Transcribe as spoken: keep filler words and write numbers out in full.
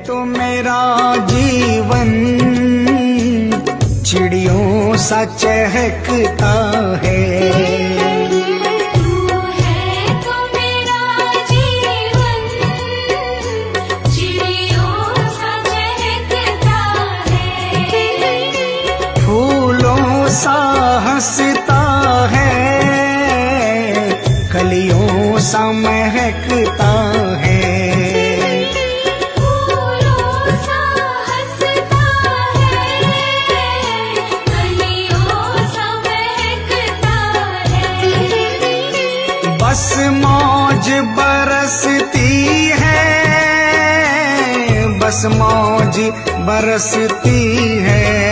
तो मेरा जीवन चिड़ियों सा चहकता है। तू है तो मेरा जीवन चिड़ियों सा चहकता है। फूलों सा हंसता है, कलियों सा महकता है। बस मौज बरसती है, बस मौज बरसती है।